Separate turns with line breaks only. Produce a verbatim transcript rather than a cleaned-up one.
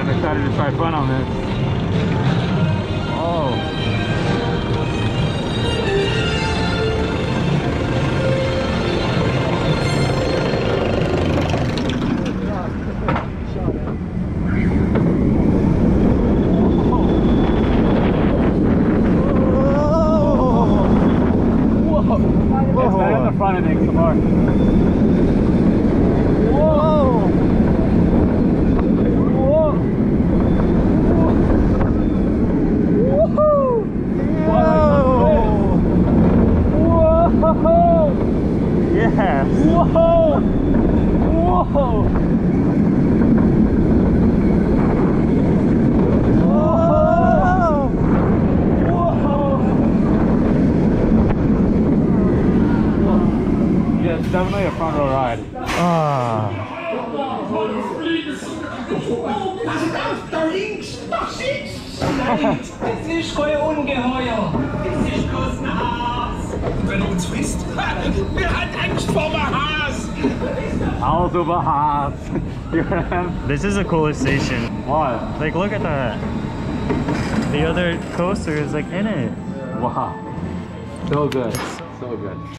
I'm excited to try fun on this. Oh. It's better in the front, I think, some more. Whoa! Whoa! Woohoo! Whoa! Whoa! Yes! Whoa! Whoa! Yeah, it's definitely a front row ride. Ah.
Da links, das ist Nein, es ist kein Ungeheuer. Es ist bloß ein Has. Und wenn er uns frisst, wer hat Angst vor dem Has?
Also the Haas.
This is the coolest station.
What?
Like, look at that. The other coaster is like in it.
Wow. So good. So good.